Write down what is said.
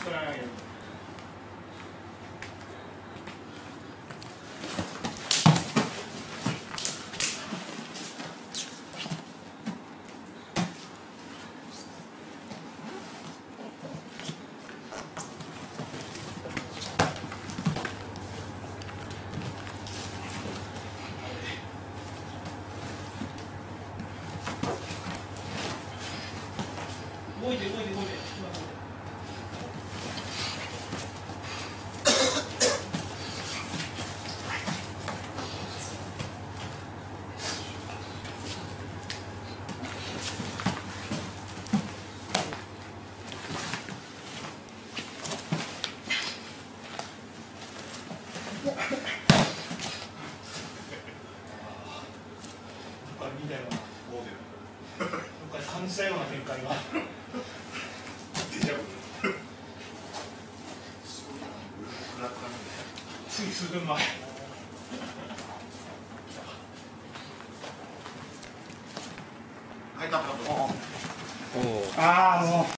作らないよ。動いて動いて動いて。みたいな、どっかで感じたような展開が。つい数分前。 はい、た。 ああ、もう。